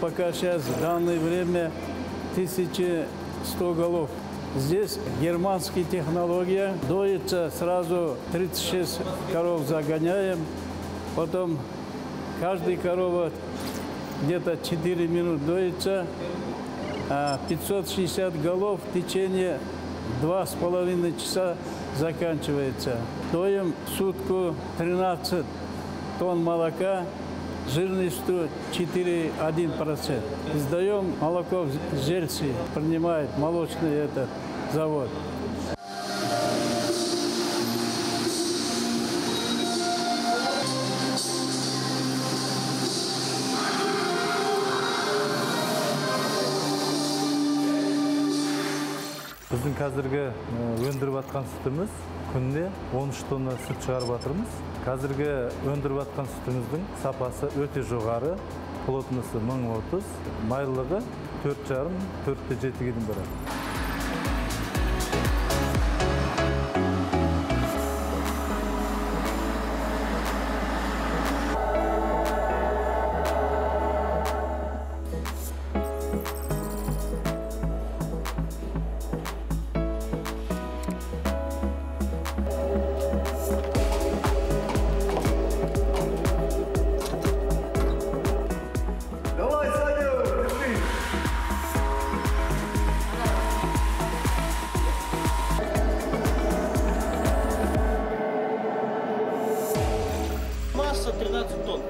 пока сейчас в данное время 1100 голов. Здесь германская технология. Доится сразу 36 коров загоняем. Потом каждая корова где-то 4 минуты доится. 560 голов в течение 2,5 часа заканчивается. Доим в сутку 13 тонн молока, жирностью 4,1%. Сдаем молоко в Жельцы, принимает молочный этот завод. Біздің қазіргі өндіріп атқан сүтіміз күнде 13 тонна сүт шығарып жатырмыз. Қазіргі өндіріп атқан сүтіміздің сапасы өте жоғары, плотності 1030, майлылығы 4,5-4,7 дейін барады. Масса 13 тонн.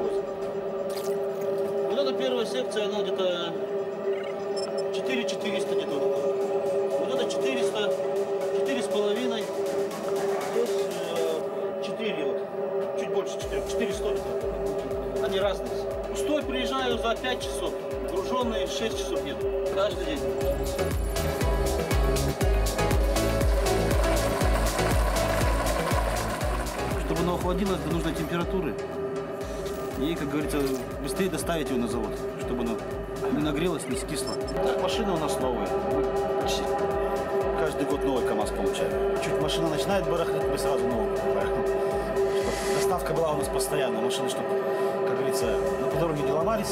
Вот эта первая секция, она где-то 4,400 где-то. Вот это 400, 4,5. Здесь 4, вот, чуть больше 4, 400 где-то. Они разные. Пустой приезжаю за 5 часов, груженные 6 часов еду. Каждый день. Чтобы оно охладилось до нужной температуры и, как говорится, быстрее доставить его на завод, чтобы оно не нагрелось, не скисло. Так, машина у нас новая. Почти каждый год новый КАМАЗ получаем. Чуть машина начинает барахлить, мы сразу новую покупаем. Доставка была у нас постоянная. Машины, чтобы, как говорится, на дороге не ломались.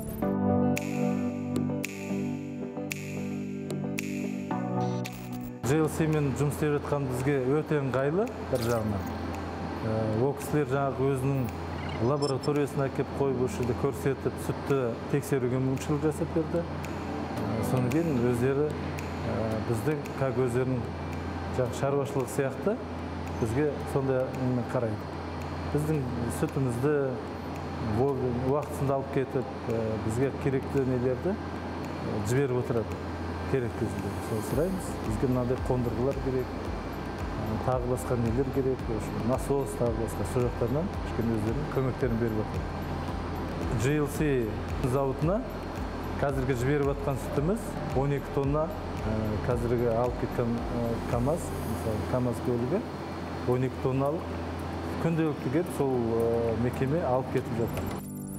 JLC-мен жұмыс істеп жатқан бізге өте ыңғайлы бір жағынан. Ол кісілер жаңағы өзінің лабораториясына әкеп қойып өшірді, көрсетіп, сүтті тексеруге мүмкіншілік жасап берді. Соны кейін өздері біздің, как өздерінің шаруашылық сияқты, бізге сондай қарайды. Біздің сүтімізді уақытысында алып кетіп, бізге керекті нелерді жіберіп отырады. Керек кезінде. Сол сұраймыз. Бізге мынандай қондырғылар керек, тағы басқа нелер керек, насос, тағы басқа сол жақтарынан кішкене өздерінің көмектерін беріп отыр. JLC зауытына қазіргі жіберіп жатқан сүтіміз 12 тонна, қазіргі алып кеткен КАМАЗ, мысалы КАМАЗ көлігі 12 тонналық күнделікті келіп сол мекеме алып кетіп жатыр.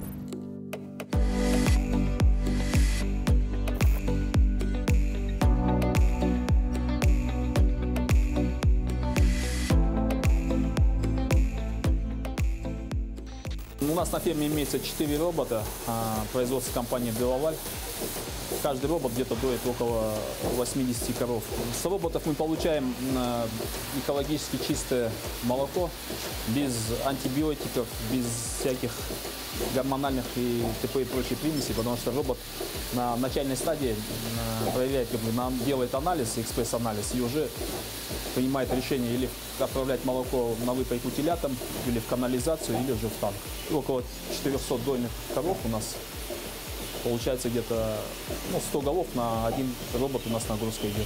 У нас на ферме имеется 4 робота, производства компании «Беловаль». Каждый робот где-то доит около 80 коров. С роботов мы получаем экологически чистое молоко, без антибиотиков, без всяких гормональных и т.п. и прочей примесей, потому что робот на начальной стадии проверяет, делает анализ, экспресс-анализ, и уже принимает решение или отправлять молоко на выпайку телятам, или в канализацию, или же в танк. Около 400 дойных коров у нас. Получается где-то 100 голов на один робот у нас нагрузка идет.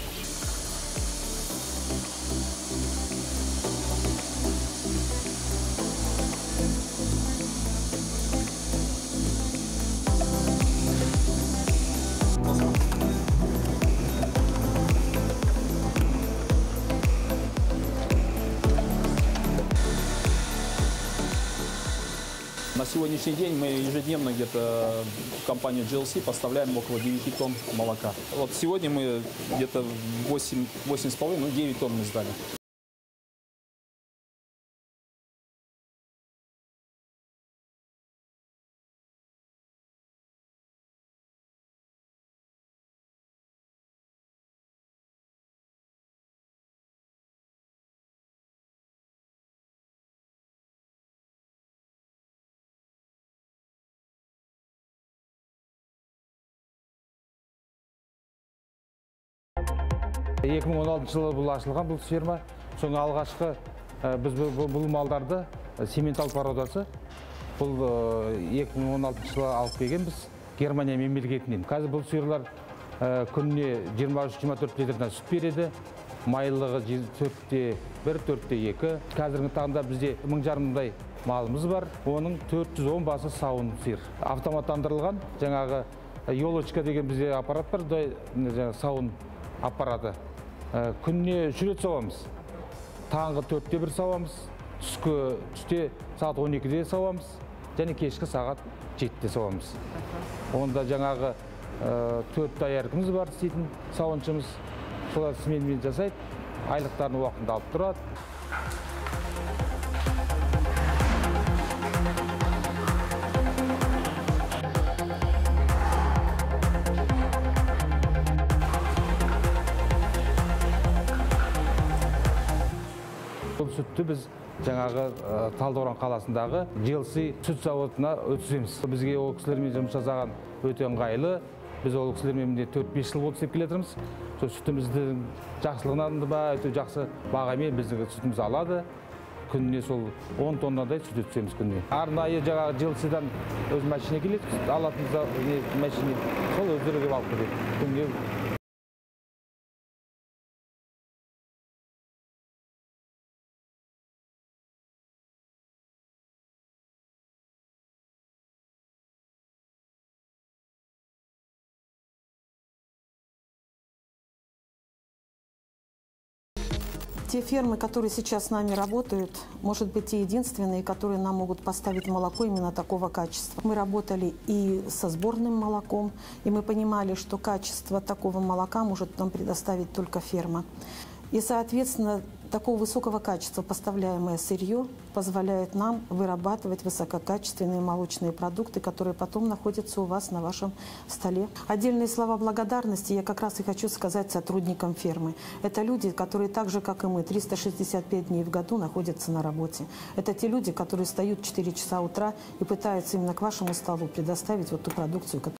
На сегодняшний день мы ежедневно где-то в компанию JLC поставляем около 9 тонн молока. Вот сегодня мы где-то 8,5, 9 тонн мы сдали. 2016 жылы бұл ашылған бұл ферма. Соның алғашқы біз бұл малдарды сементал породасы бұл 2016 жылы алып келгенбіз Германия мемлекетінен. Қазір бұл сиырлар күніне 23-24 литрден сүт береді. Майлығы 4-те 1, 4-те 2. Қазіргі таңда бізде 1000 малымыз бар. Оның 410 басы сауын сиыр. Автоматтандырылған жаңағы елочка деген бізде аппарат бар, сауын аппараты. Күніне 3 рет сауамыз. Таңғы 4-те 1 сауамыз, түсте сағат 12-де сауамыз, және кешкі сағат 7-де сауамыз. Онда жаңағы 4 даяркіміз бар істейтін сауыншымыз. Солар сменмен жасайды, айлықтарын уақытында алып тұрады. Бұл сүтті біз жаңағы Талдықорған қаласындағы GLC сүт зауытына өткіземіз. Бізге ол кісілермен жұмыс жасаған өте ыңғайлы. Біз ол кісілермен 4-5 жыл болып істеп келе жатырмыз. Сол сүтіміздің жақсылығынан ба, өте жақсы бағамен біздің сүтіміз алады. Күніне сол 10 тоннадай сүт өткіземіз күніне. Арнайы жаңағы GLC-дан өз машина келеді, алатын машина сол өздері келіп алып келеді. Күніне Те фермы, которые сейчас с нами работают, может быть, те единственные, которые нам могут поставить молоко именно такого качества. Мы работали и со сборным молоком, и мы понимали, что качество такого молока может нам предоставить только ферма. И, соответственно, такого высокого качества поставляемое сырье позволяет нам вырабатывать высококачественные молочные продукты, которые потом находятся у вас на вашем столе. Отдельные слова благодарности я как раз и хочу сказать сотрудникам фермы. Это люди, которые так же, как и мы, 365 дней в году находятся на работе. Это те люди, которые встают в 4 часа утра и пытаются именно к вашему столу предоставить вот ту продукцию, которую...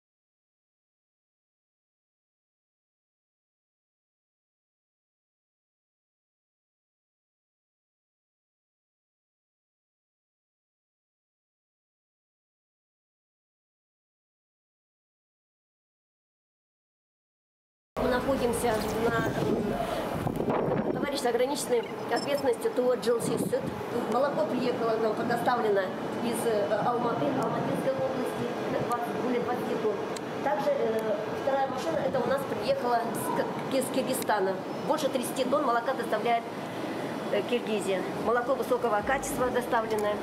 Мы находимся на товарищеской ограниченной ответственности ТО GLC Süd. Молоко приехало нам предоставлено из Алматы, Алматинской области, более 20 тонн. Также вторая машина, это у нас приехала из Киргизстана. Больше 30 тонн молока доставляет Киргизия. Молоко высокого качества доставленное.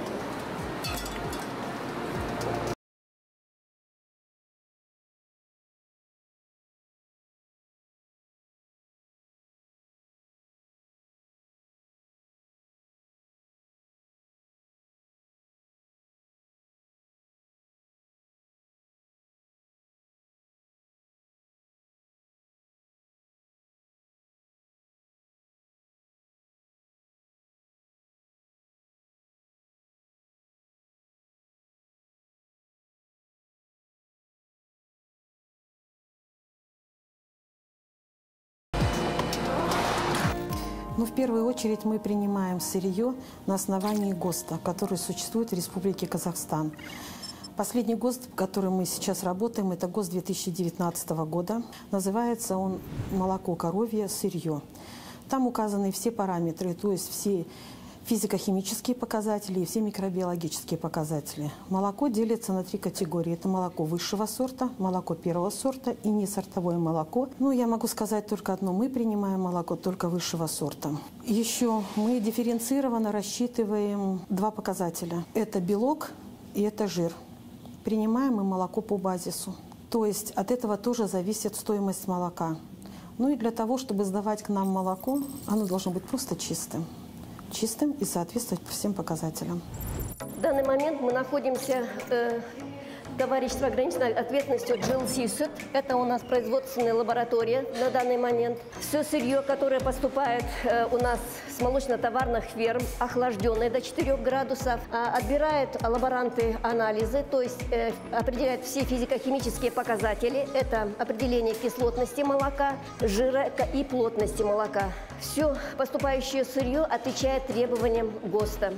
Но в первую очередь мы принимаем сырье на основании ГОСТа, который существует в Республике Казахстан. Последний ГОСТ, в котором мы сейчас работаем, это ГОСТ 2019 года. Называется он «Молоко коровье, сырье». Там указаны все параметры, то есть все физико-химические показатели и все микробиологические показатели. Молоко делится на 3 категории. Это молоко высшего сорта, молоко первого сорта и несортовое молоко. Ну, я могу сказать только одно. Мы принимаем молоко только высшего сорта. Еще мы дифференцированно рассчитываем 2 показателя. Это белок и это жир. Принимаем мы молоко по базису. То есть от этого тоже зависит стоимость молока. Ну и для того, чтобы сдавать к нам молоко, оно должно быть просто чистым и соответствовать всем показателям. В данный момент мы находимся Товарищество ограниченной ответственностью GLC Суд. Это у нас производственная лаборатория на данный момент. Все сырье, которое поступает у нас с молочно-товарных ферм, охлажденное до 4 градусов, отбирают лаборанты анализы, то есть определяют все физико-химические показатели. Это определение кислотности молока, жира и плотности молока. Все поступающее сырье отвечает требованиям ГОСТа.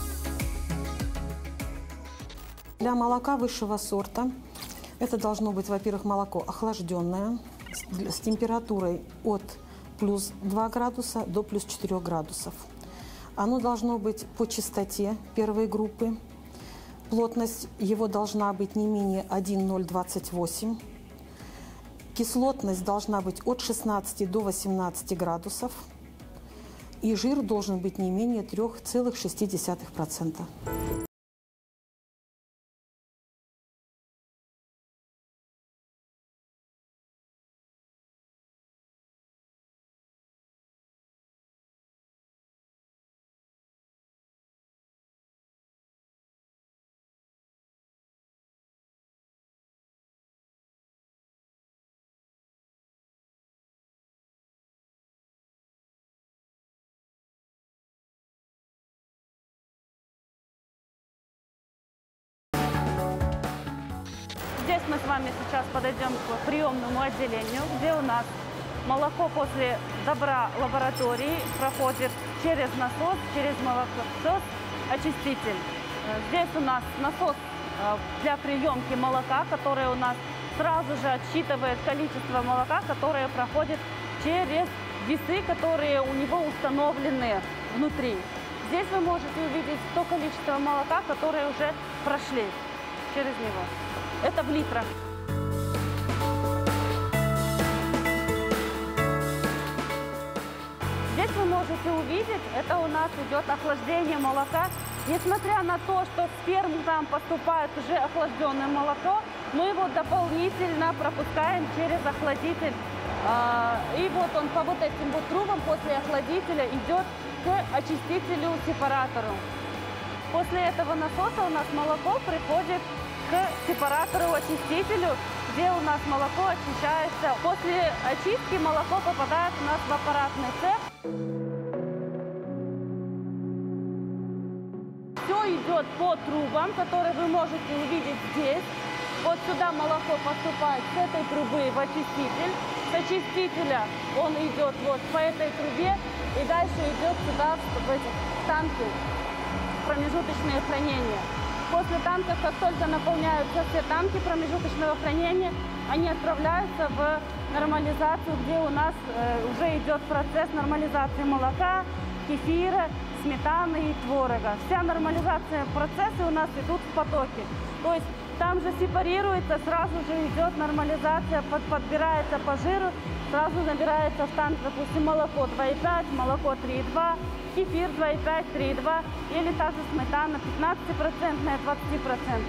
Для молока высшего сорта это должно быть, во-первых, молоко охлажденное с температурой от плюс 2 градуса до плюс 4 градусов. Оно должно быть по чистоте первой группы. Плотность его должна быть не менее 1,028. Кислотность должна быть от 16 до 18 градусов. И жир должен быть не менее 3,6%. Здесь мы с вами сейчас подойдем к приемному отделению, где у нас молоко после добра лаборатории проходит через насос, через молокосос, очиститель. Здесь у нас насос для приемки молока, который у нас сразу же отсчитывает количество молока, которое проходит через весы, которые у него установлены внутри. Здесь вы можете увидеть то количество молока, которые уже прошли через него. Это в литрах. Здесь вы можете увидеть, это у нас идет охлаждение молока. Несмотря на то, что с ферм там поступает уже охлажденное молоко, мы его дополнительно пропускаем через охладитель. И вот он по вот этим вот трубам после охладителя идет к очистителю-сепаратору. После этого насоса у нас молоко приходит к сепаратору-очистителю, где у нас молоко очищается. После очистки молоко попадает у нас в аппаратный цех. Все идет по трубам, которые вы можете увидеть здесь. Вот сюда молоко поступает с этой трубы в очиститель. С очистителя он идет вот по этой трубе и дальше идет сюда в эти танки, промежуточные хранения. После танков, как только наполняются все танки промежуточного хранения, они отправляются в нормализацию, где у нас уже идет процесс нормализации молока, кефира, сметаны и творога. Вся нормализация процесса у нас идут в потоке. То есть там же сепарируется, сразу же идет нормализация, подбирается по жиру, сразу набирается в танк, допустим, молоко 2,5, молоко 3,2, кефир 2,5, 3,2 или та же сметана 15%, 20%.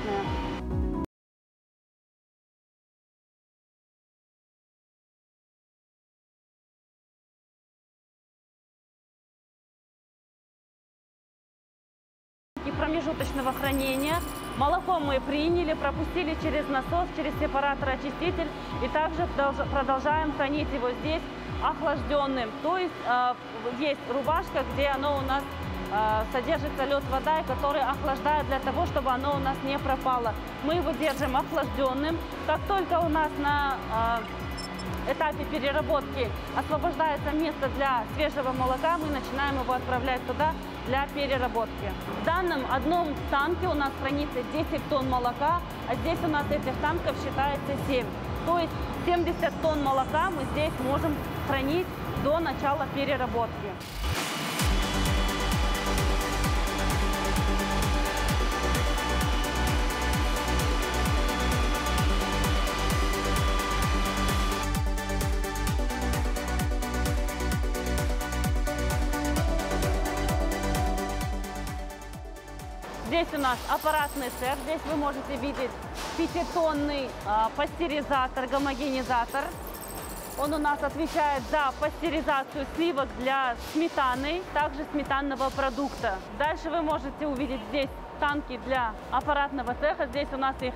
Промежуточного хранения. Молоко мы приняли, пропустили через насос, через сепаратор-очиститель и также продолжаем хранить его здесь охлажденным. То есть есть рубашка, где оно у нас содержится лед, вода, который охлаждает для того, чтобы оно у нас не пропало. Мы его держим охлажденным. Как только у нас на этапе переработки освобождается место для свежего молока, мы начинаем его отправлять туда для переработки. В данном одном танке у нас хранится 10 тонн молока, а здесь у нас этих танков считается 7. То есть 70 тонн молока мы здесь можем хранить до начала переработки. Здесь у нас аппаратный цех. Здесь вы можете видеть 5-тонный пастеризатор, гомогенизатор. Он у нас отвечает за пастеризацию сливок для сметаны, также сметанного продукта. Дальше вы можете увидеть здесь танки для аппаратного цеха. Здесь у нас их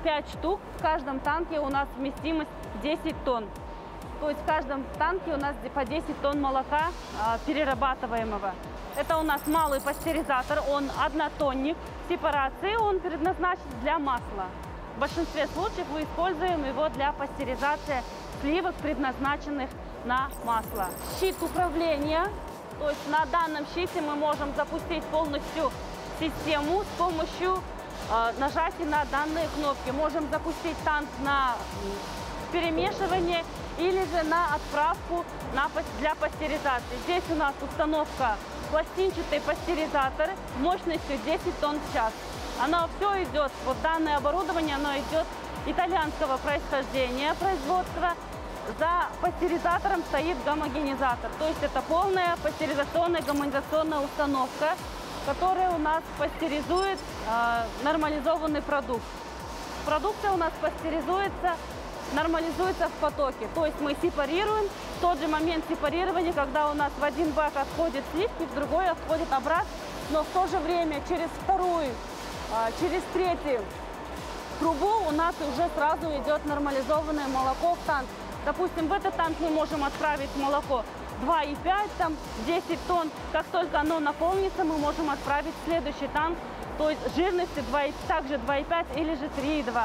5 штук. В каждом танке у нас вместимость 10 тонн. То есть в каждом танке у нас по 10 тонн молока перерабатываемого. Это у нас малый пастеризатор, он однотонник сепарации, он предназначен для масла. В большинстве случаев мы используем его для пастеризации сливок, предназначенных на масло. Щит управления, то есть на данном щите мы можем запустить полностью систему с помощью нажатия на данные кнопки. Можем запустить танк на перемешивание или же на отправку для пастеризации. Здесь у нас установка пластинчатый пастеризатор мощностью 10 тонн в час. Оно все идет, вот данное оборудование, оно идет итальянского происхождения, производства. За пастеризатором стоит гомогенизатор, то есть это полная пастеризационная гомогенизационная установка, которая у нас пастеризует нормализованный продукт. Продукция у нас пастеризуется, нормализуется в потоке, то есть мы сепарируем в тот же момент сепарирования, когда у нас в один бак отходит сливки, в другой отходит обратно, но в то же время через вторую, через третью трубу у нас уже сразу идет нормализованное молоко в танк. Допустим, в этот танк мы можем отправить молоко 2,5, там 10 тонн. Как только оно наполнится, мы можем отправить в следующий танк, то есть жирности также 2,5 или же 3,2.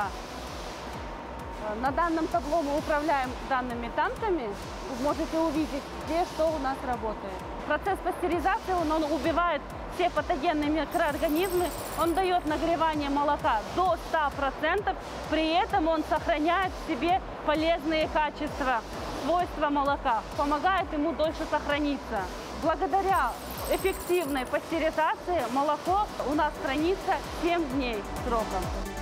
На данном табло мы управляем данными танками. Вы можете увидеть, где что у нас работает. Процесс пастеризации, он убивает все патогенные микроорганизмы, он дает нагревание молока до 100%, при этом он сохраняет в себе полезные качества, свойства молока, помогает ему дольше сохраниться. Благодаря эффективной пастеризации молоко у нас хранится 7 дней сроком.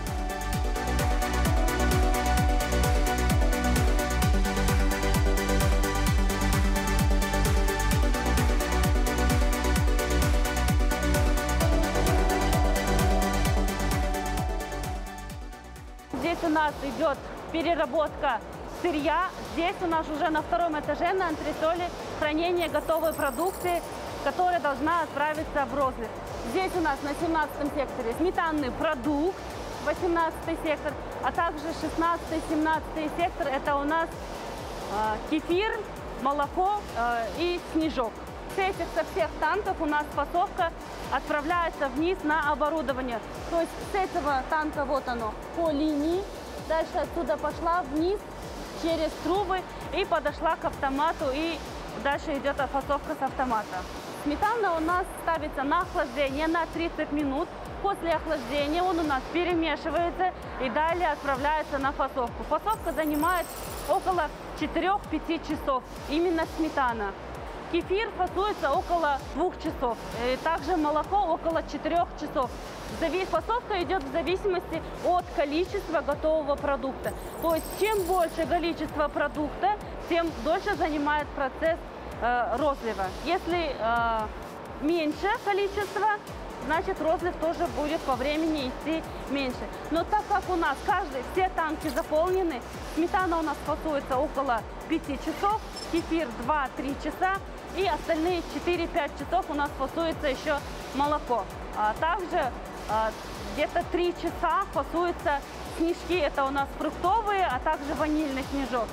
Здесь у нас идет переработка сырья. Здесь у нас уже на втором этаже на антресоле хранение готовой продукции, которая должна отправиться в розлив. Здесь у нас на 17-м секторе сметанный продукт, 18-й сектор, а также 16-й, 17-й сектор – это у нас кефир, молоко и снежок. Со всех танков у нас фасовка отправляется вниз на оборудование. То есть с этого танка вот оно по линии, дальше отсюда пошла вниз через трубы и подошла к автомату, и дальше идет фасовка с автомата. Сметана у нас ставится на охлаждение на 30 минут. После охлаждения он у нас перемешивается и далее отправляется на фасовку. Фасовка занимает около 4-5 часов, именно сметана. Кефир фасуется около 2 часов, и также молоко около 4 часов. Фасовка идет в зависимости от количества готового продукта. То есть чем больше количество продукта, тем дольше занимает процесс розлива. Если меньше количество, значит розлив тоже будет по времени идти меньше. Но так как у нас все танки заполнены, сметана у нас фасуется около 5 часов, кефир 2-3 часа, и остальные 4-5 часов у нас фасуется еще молоко. Также где-то 3 часа фасуются снежки, это у нас фруктовые, а также ванильный снежок.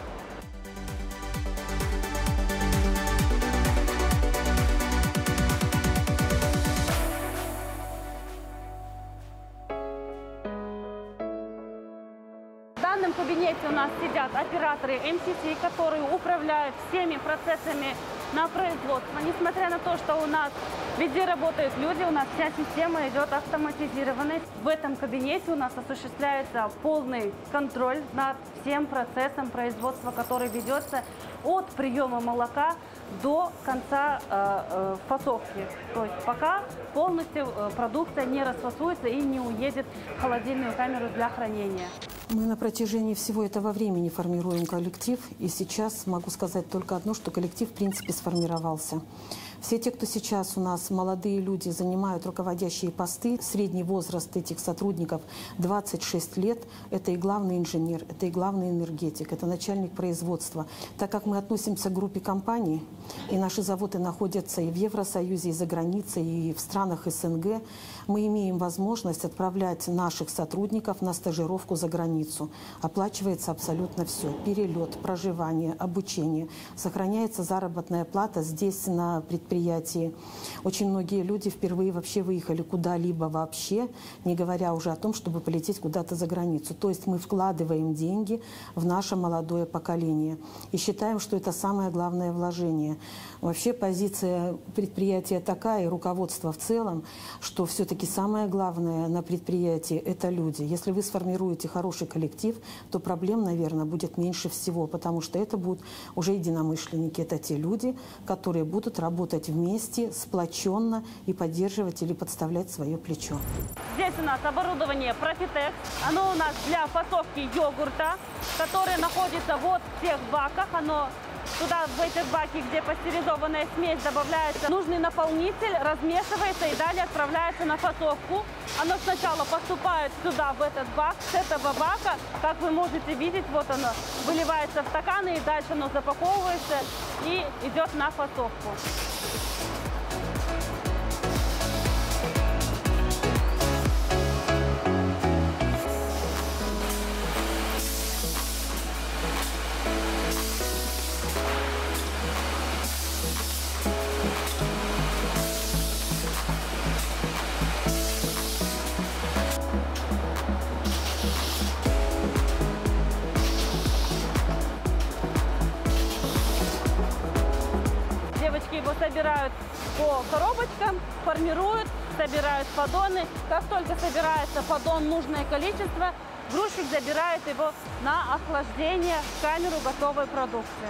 В данном кабинете у нас сидят операторы МСС, которые управляют всеми процессами на производство. Несмотря на то, что у нас везде работают люди, у нас вся система идет автоматизированной. В этом кабинете у нас осуществляется полный контроль над всем процессом производства, который ведется от приема молока до конца фасовки. То есть пока полностью продукция не расфасуется и не уедет в холодильную камеру для хранения. Мы на протяжении всего этого времени формируем коллектив, и сейчас могу сказать только одно, что коллектив в принципе сформировался. Все те, кто сейчас у нас, молодые люди, занимают руководящие посты, средний возраст этих сотрудников 26 лет, это и главный инженер, это и главный энергетик, это начальник производства. Так как мы относимся к группе компаний, и наши заводы находятся и в Евросоюзе, и за границей, и в странах СНГ, мы имеем возможность отправлять наших сотрудников на стажировку за границу. Оплачивается абсолютно все. Перелет, проживание, обучение. Сохраняется заработная плата здесь, на предприятии. Очень многие люди впервые вообще выехали куда-либо вообще, не говоря уже о том, чтобы полететь куда-то за границу. То есть мы вкладываем деньги в наше молодое поколение. И считаем, что это самое главное вложение. Вообще позиция предприятия такая, и руководства в целом, что все-таки самое главное на предприятии – это люди. Если вы сформируете хороший коллектив, то проблем, наверное, будет меньше всего, потому что это будут уже единомышленники. Это те люди, которые будут работать вместе, сплоченно и поддерживать или подставлять свое плечо. Здесь у нас оборудование Profitex. Оно у нас для фасовки йогурта, который находится вот в тех баках. Оно туда, в эти баки, где пастеризованная смесь, добавляется нужный наполнитель, размешивается и далее отправляется на фасовку. Оно сначала поступает сюда, в этот бак. С этого бака, как вы можете видеть, вот оно выливается в стаканы, и дальше оно запаковывается и идет на фасовку. Его собирают по коробочкам, формируют, собирают поддоны. Как только собирается поддон нужное количество, грузчик забирает его на охлаждение в камеру готовой продукции.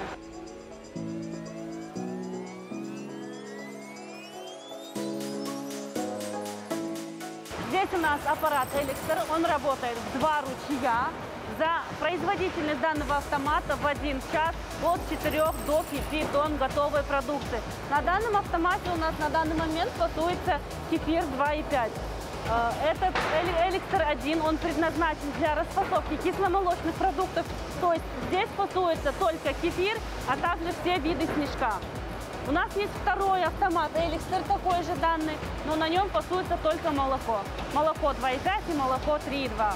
Здесь у нас аппарат Эликстер, он работает в 2 ручья. За производительность данного автомата в 1 час от 4 до 5 тонн готовой продукции. На данном автомате у нас на данный момент фасуется кефир 2,5. Этот Эликстер 1, он предназначен для расфасовки кисломолочных продуктов. То есть здесь фасуется только кефир, а также все виды снежка. У нас есть второй автомат Эликстер, такой же данный, но на нем фасуется только молоко. Молоко 2,5 и молоко 3,2.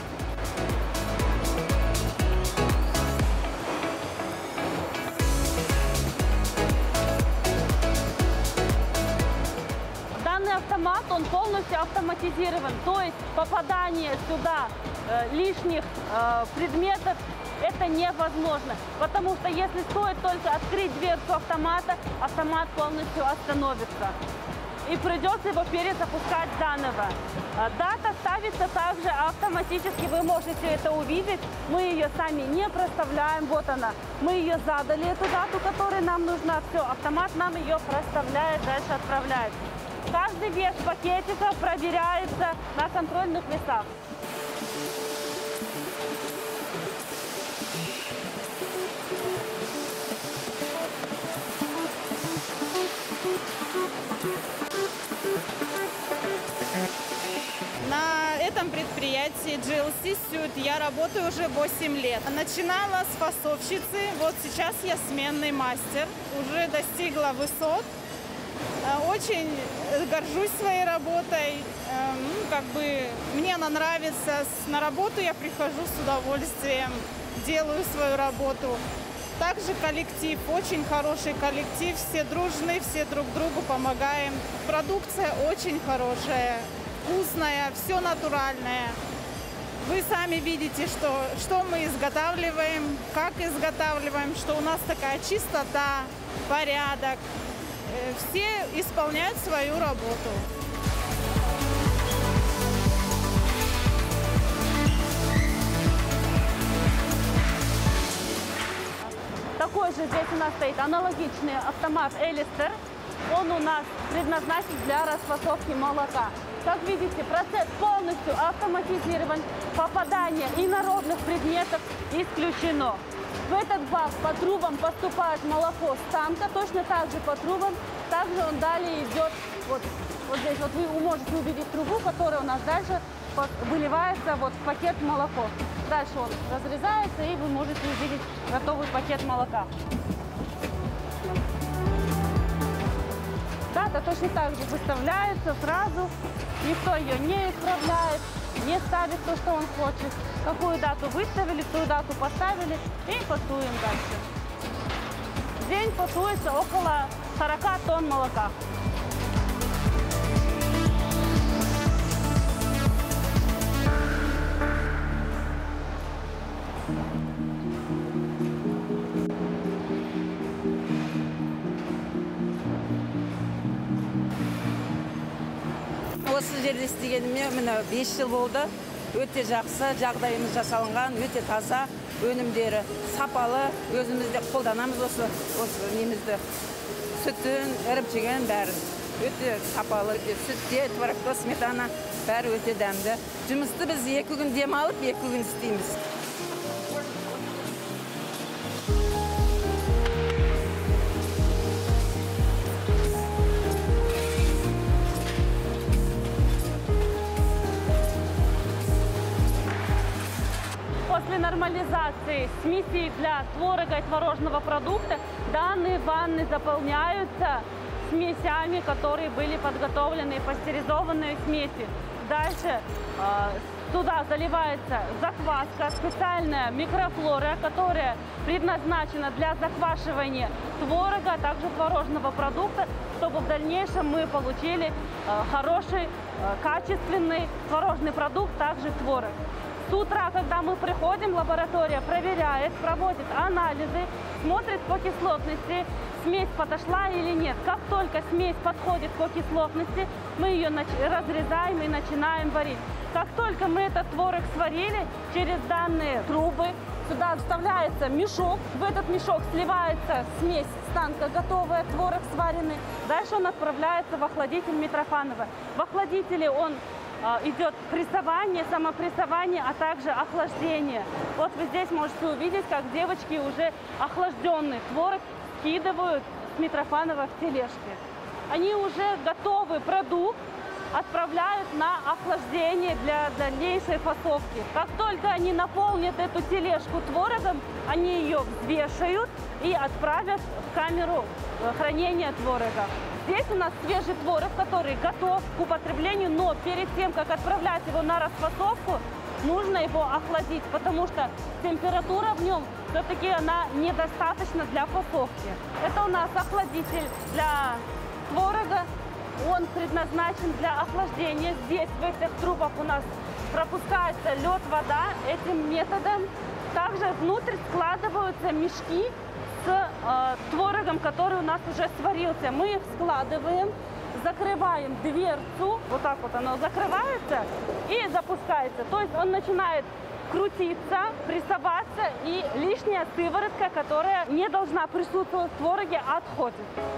Данный автомат, он полностью автоматизирован, то есть попадание сюда лишних предметов это невозможно, потому что если стоит только открыть дверцу автомата, автомат полностью остановится и придется его перезапускать заново. Дата ставится также автоматически, вы можете это увидеть, мы ее сами не проставляем, вот она, мы ее задали, эту дату, которая нам нужна, все, автомат нам ее проставляет, дальше отправляет. Каждый вес пакетика проверяется на контрольных весах. На этом предприятии GLC Suit я работаю уже 8 лет. Начинала с фасовщицы, вот сейчас я сменный мастер, уже достигла высот. Очень горжусь своей работой, мне она нравится. На работу я прихожу с удовольствием, делаю свою работу. Также коллектив, очень хороший коллектив, все дружны, все друг другу помогаем. Продукция очень хорошая, вкусная, все натуральное. Вы сами видите, что мы изготавливаем, как изготавливаем, что у нас такая чистота, порядок. Все исполняют свою работу. Такой же здесь у нас стоит аналогичный автомат Элистер. Он у нас предназначен для расфасовки молока. Как видите, процесс полностью автоматизирован. Попадание инородных предметов исключено. В этот бак по трубам поступает молоко с танка, точно так же по трубам. Также он далее идет, вот здесь вот вы можете увидеть трубу, которая у нас дальше выливается вот в пакет молоко. Дальше он разрезается, и вы можете увидеть готовый пакет молока. Дата точно так же выставляется сразу, никто ее не исправляет, не ставит то, что он хочет. Какую дату выставили, ту дату поставили и фасуем дальше. В день фасуется около 40 тонн молока. Осы жерде істегеніме міне 5 жыл болды. Өте жақсы, жағдайымыз жасалынған, өте таза өнімдері, сапалы, өзімізде қолданамыз осы немізді. Сүтін, ірімшігін бәрін. Өте сапалы, сүтте, творогта, сметана бәрі өте дәмді. Жұмысты біз 2 күн демалып, 2 күн істейміз. После нормализации смесей для творога и творожного продукта данные ванны заполняются смесями, которые были подготовлены, пастеризованные смеси. Дальше туда заливается закваска, специальная микрофлора, которая предназначена для заквашивания творога, а также творожного продукта, чтобы в дальнейшем мы получили хороший, качественный творожный продукт, также творог. С утра, когда мы приходим, лаборатория проверяет, проводит анализы, смотрит по кислотности, смесь подошла или нет. Как только смесь подходит по кислотности, мы ее разрезаем и начинаем варить. Как только мы этот творог сварили, через данные трубы сюда вставляется мешок. В этот мешок сливается смесь с танка, готовая, творог сваренный. Дальше он отправляется в охладитель Митрофанова. В охладителе он идет прессование, самопрессование, а также охлаждение. Вот вы здесь можете увидеть, как девочки уже охлажденный творог скидывают с Митрофанова в тележки. Они уже готовый продукт отправляют на охлаждение для дальнейшей фасовки. Как только они наполнят эту тележку творогом, они ее взвешают и отправят в камеру хранения творога. Здесь у нас свежий творог, который готов к употреблению, но перед тем, как отправлять его на расфасовку, нужно его охладить, потому что температура в нем все-таки она недостаточна для фасовки. Это у нас охладитель для творога. Он предназначен для охлаждения. Здесь в этих трубах у нас пропускается лед, вода этим методом. Также внутрь складываются мешки с творогом, который у нас уже сварился. Мы их складываем, закрываем дверцу, вот так вот оно закрывается и запускается. То есть он начинает крутиться, прессоваться, и лишняя сыворотка, которая не должна присутствовать в твороге, отходит.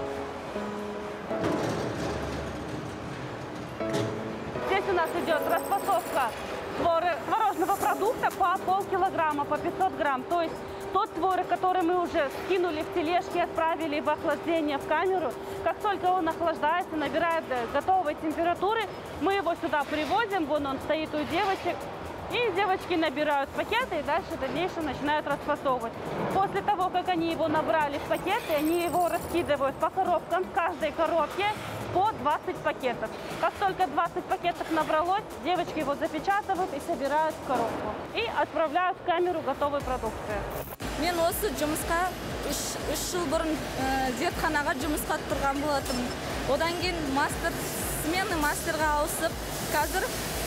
Здесь у нас идет расфасовка творожного продукта по полкилограмма, по 500 грамм. То есть тот творог, который мы уже скинули в тележки, отправили в охлаждение в камеру, как только он охлаждается, набирает готовой температуры, мы его сюда привозим, вон он стоит у девочек, и девочки набирают пакеты и дальше в дальнейшем начинают расфасовывать. После того, как они его набрали в пакеты, они его раскидывают по коробкам, в каждой коробке по 20 пакетов. Как только 20 пакетов набралось, девочки его запечатывают и собирают в коробку. И отправляют в камеру готовой продукции. Мен осы жұмысқа 3 жыл бұрын зертханаға жұмысқа тұрған болатым. Одан кейін сменный мастерға ауысып, қазір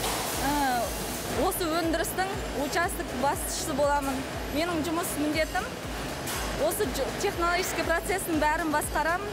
осы өндірістің участок басшысы боламын. Менің жұмыс міндетім осы технологический процесстің бәрін басқарамын.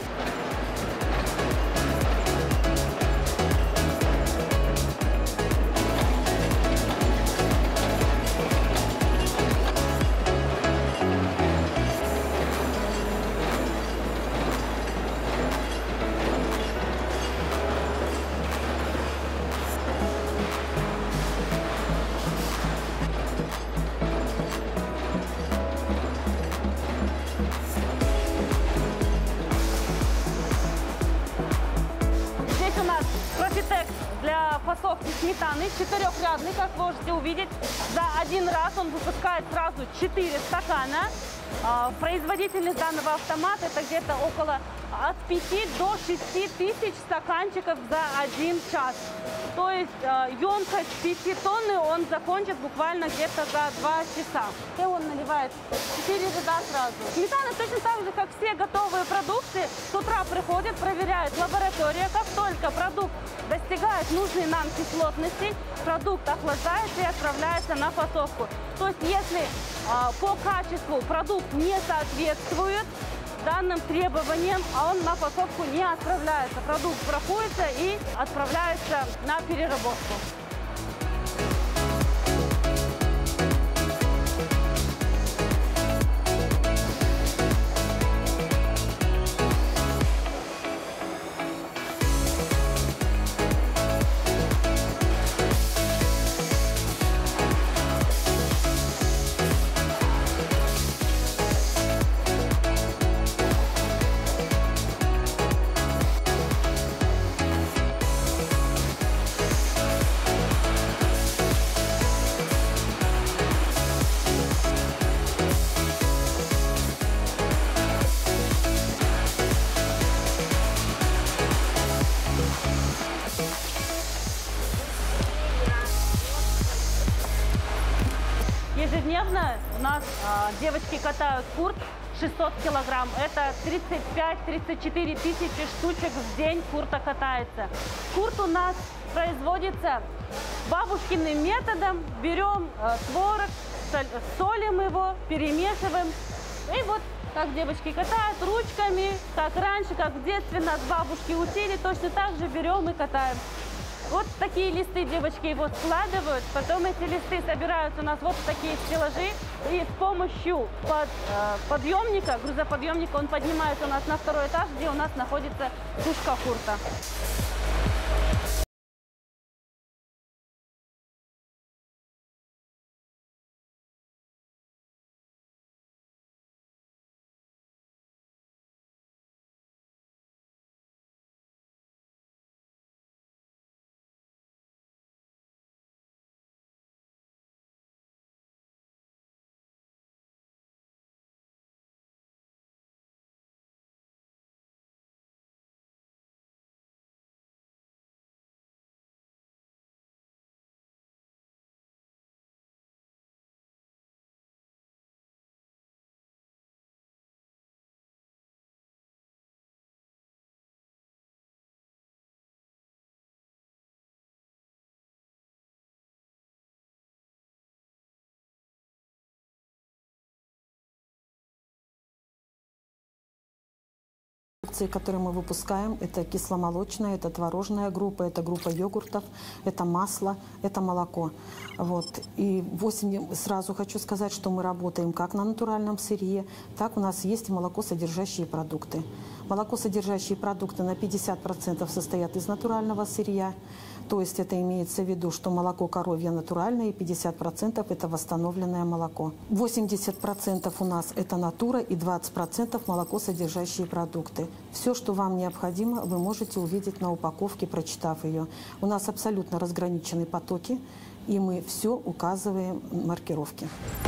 фасовки сметаны, 4-рядный, как вы можете увидеть. За один раз он выпускает сразу 4 стакана. Производительность данного автомата это где-то около от 5 до 6 тысяч стаканчиков за 1 час. То есть емкость 5 тонны он закончит буквально где-то за 2 часа. И он наливает 4 ряда сразу. Сметана точно так же, как все готовые продукты, с утра приходит, проверяет лаборатория. Как только продукт достигает нужной нам кислотности, продукт охлаждается и отправляется на фасовку. То есть если по качеству продукт не соответствует данным требованиям, а он на фасовку не отправляется. Продукт бракуется и отправляется на переработку. Ежедневно у нас девочки катают курт 600 килограмм. Это 35-34 тысячи штучек в день курта катается. Курт у нас производится бабушкиным методом. Берем творог, солим его, перемешиваем. И вот как девочки катают ручками, как раньше, как в детстве нас бабушки учили, точно так же берем и катаем. Вот такие листы девочки вот складывают, потом эти листы собираются у нас вот в такие стеллажи, и с помощью подъемника, грузоподъемника, он поднимается у нас на 2-й этаж, где у нас находится сушка курта. Которые мы выпускаем, это кисломолочная, это творожная группа, это группа йогуртов, это масло, это молоко. Вот. И сразу хочу сказать, что мы работаем как на натуральном сырье, так у нас есть и молокосодержащие продукты. Молокосодержащие продукты на 50% состоят из натурального сырья. То есть это имеется в виду, что молоко коровье натуральное, и 50% это восстановленное молоко. 80% у нас это натура и 20% молокосодержащие продукты. Все, что вам необходимо, вы можете увидеть на упаковке, прочитав ее. У нас абсолютно разграничены потоки, и мы все указываем маркировки.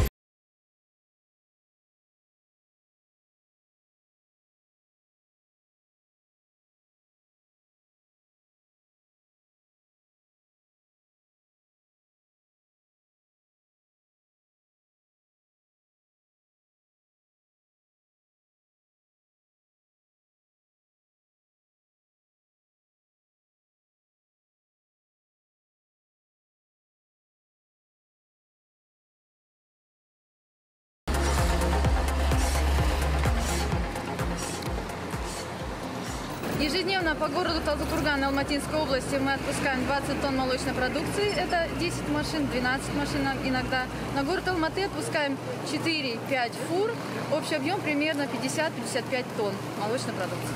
Ежедневно по городу Талдыкурган Алматинской области мы отпускаем 20 тонн молочной продукции. Это 10 машин, 12 машин иногда. На город Алматы отпускаем 4-5 фур. Общий объем примерно 50-55 тонн молочной продукции.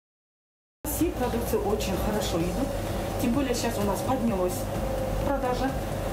Продукции очень хорошо идут, тем более сейчас у нас поднялась продажа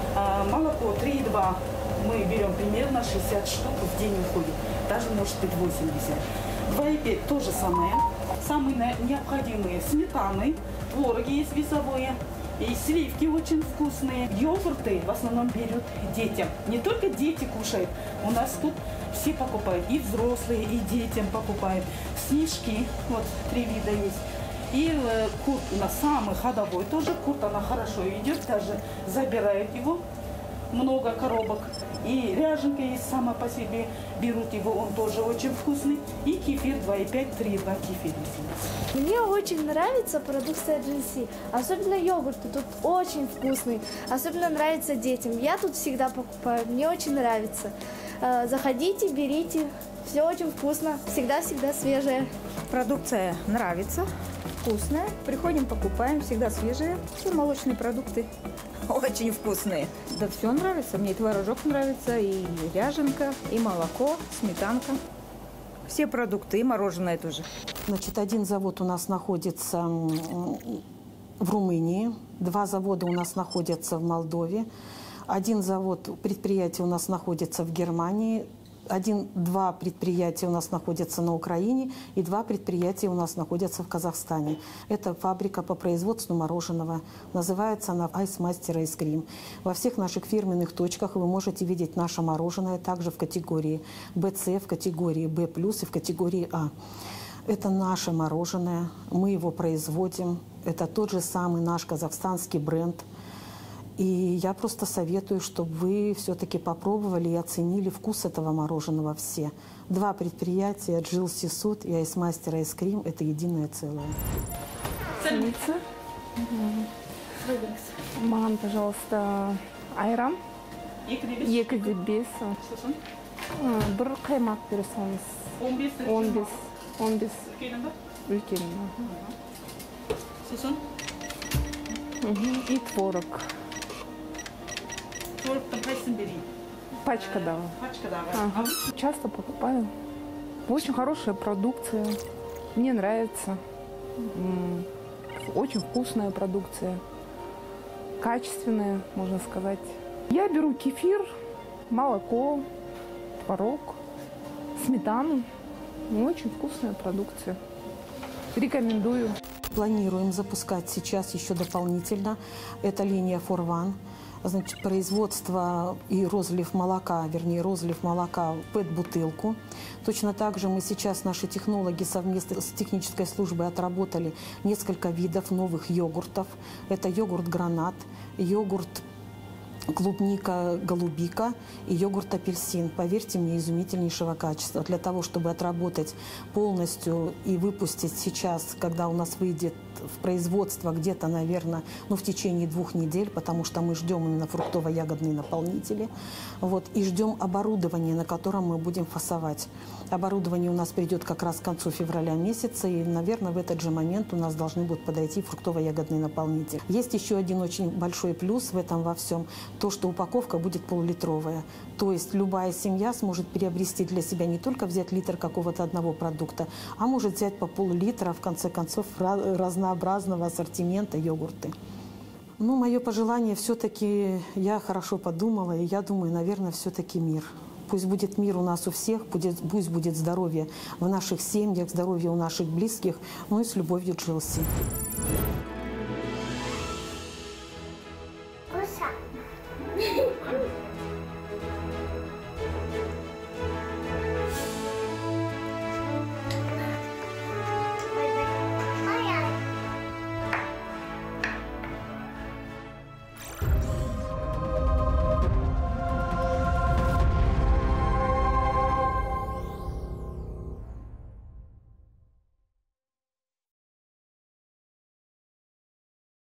Молоко 3,2 мы берем примерно 60 штук в день уходит, даже может быть 80. 2,5 то же самое. Самые необходимые сметаны, твороги есть весовые, и сливки очень вкусные. Йогурты в основном берут детям. Не только дети кушают, у нас тут все покупают, и взрослые, и детям покупают. Снежки, вот 3 вида есть. И курт у нас самый ходовой тоже, курт она хорошо идет, даже забирают его, много коробок. И ряженка есть сама по себе, берут его, он тоже очень вкусный. И кефир 2,5, 3,2 кефир есть. Мне очень нравится продукция GLC, особенно йогурты, тут очень вкусный, особенно нравится детям. Я тут всегда покупаю, мне очень нравится. Заходите, берите, все очень вкусно, всегда-всегда свежее. Продукция нравится, вкусная, приходим, покупаем, всегда свежие, все молочные продукты. Очень вкусные. Да все нравится. Мне и творожок нравится, и ряженка, и молоко, сметанка. Все продукты, и мороженое тоже. Значит, один завод у нас находится в Румынии, 2 завода у нас находятся в Молдове, 1 завод, предприятие у нас находится в Германии, 2 предприятия у нас находятся на Украине и 2 предприятия у нас находятся в Казахстане. Это фабрика по производству мороженого. Называется она Ice Master Ice Cream. Во всех наших фирменных точках вы можете видеть наше мороженое также в категории BC, в категории B+, и в категории А. Это наше мороженое, мы его производим. Это тот же самый наш казахстанский бренд. И я просто советую, чтобы вы все-таки попробовали и оценили вкус этого мороженого все. 2 предприятия, GLC Sud и Ice Master Ice Cream, это единое целое. Ценица. Мам, пожалуйста, айран. 2 бір қаймақ берсеңіз. 15 үлкен. И творог. Пачка, да. Ага. Часто покупаю. Очень хорошая продукция. Мне нравится. Очень вкусная продукция. Качественная, можно сказать. Я беру кефир, молоко, творог, сметану. Очень вкусная продукция. Рекомендую. Планируем запускать сейчас еще дополнительно. Это линия For One. Значит, производство и розлив молока, вернее, розлив молока в ПЭТ-бутылку. Точно так же мы сейчас, наши технологи, совместно с технической службой отработали несколько видов новых йогуртов. Это йогурт гранат, йогурт клубника, голубика и йогурт апельсин. Поверьте мне, изумительнейшего качества. Для того, чтобы отработать полностью и выпустить сейчас, когда у нас выйдет в производство где-то, наверное, в течение 2 недель, потому что мы ждем именно фруктово-ягодные наполнители. Вот, и ждем оборудование, на котором мы будем фасовать. Оборудование у нас придет как раз к концу февраля месяца, и, наверное, в этот же момент у нас должны будут подойти фруктово-ягодные наполнители. Есть еще один очень большой плюс в этом во всем, то, что упаковка будет полулитровая. То есть любая семья сможет приобрести для себя не только взять литр какого-то одного продукта, а может взять по пол-литра, в конце концов, разнообразного ассортимента йогурты. Мое пожелание все-таки, я хорошо подумала, и я думаю, наверное, все-таки мир. Пусть будет мир у нас у всех, пусть будет здоровье в наших семьях, здоровье у наших близких, и с любовью, GLC.